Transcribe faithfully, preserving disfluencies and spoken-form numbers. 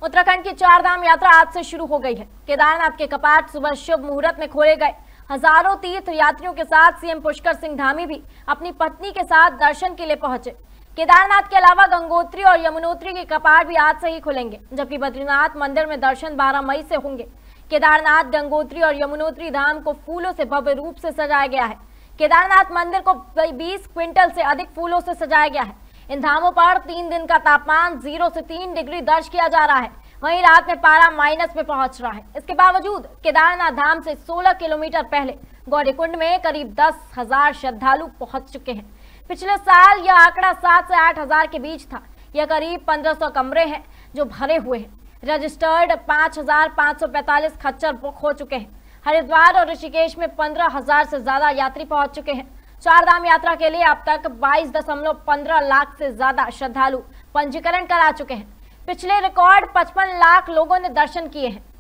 उत्तराखंड की चार धाम यात्रा आज से शुरू हो गई है। केदारनाथ के कपाट सुबह शुभ मुहूर्त में खोले गए। हजारों तीर्थ यात्रियों के साथ सीएम पुष्कर सिंह धामी भी अपनी पत्नी के साथ दर्शन के लिए पहुंचे। केदारनाथ के अलावा गंगोत्री और यमुनोत्री के कपाट भी आज से ही खुलेंगे, जबकि बद्रीनाथ मंदिर में दर्शन बारह मई से होंगे। केदारनाथ, गंगोत्री और यमुनोत्री धाम को फूलों से भव्य रूप से सजाया गया है। केदारनाथ मंदिर को बीस क्विंटल से अधिक फूलों से सजाया गया है। इन धामों पर तीन दिन का तापमान जीरो से तीन डिग्री दर्ज किया जा रहा है। वहीं रात में पारा माइनस में पहुंच रहा है। इसके बावजूद केदारनाथ धाम से सोलह किलोमीटर पहले गौरीकुंड में करीब दस हजार श्रद्धालु पहुंच चुके हैं। पिछले साल यह आंकड़ा सात से आठ हजार के बीच था। यह करीब पंद्रह सौ कमरे हैं जो भरे हुए हैं। रजिस्टर्ड पांच हजार पांच सौ पैंतालीस खच्चर बुक हो चुके हैं। हरिद्वार और ऋषिकेश में पंद्रह हजार से ज्यादा यात्री पहुंच चुके हैं। चार धाम यात्रा के लिए अब तक बाईस दशमलव पंद्रह लाख से ज्यादा श्रद्धालु पंजीकरण करा चुके हैं। पिछले रिकॉर्ड पचपन लाख लोगों ने दर्शन किए हैं।